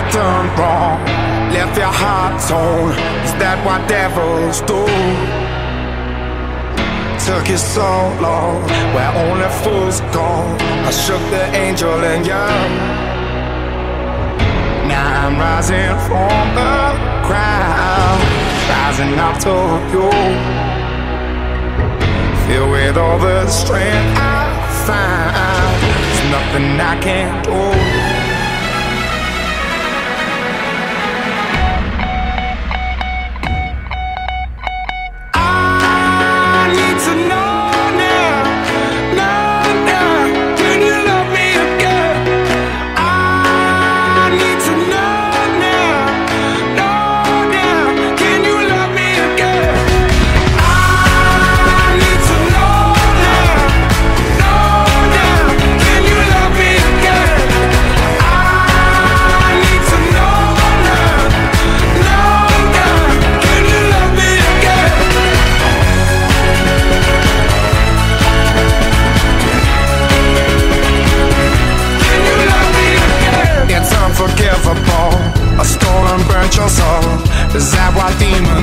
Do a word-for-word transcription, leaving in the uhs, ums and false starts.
done wrong? Left your heart torn. Is that what devils do? Took you so long, where only fools go. I shook the angel in you. Now I'm rising from the crowd, rising up to you. Filled with all the strength I find, there's nothing I can't do. A stolen burnt your soul. Is that what demons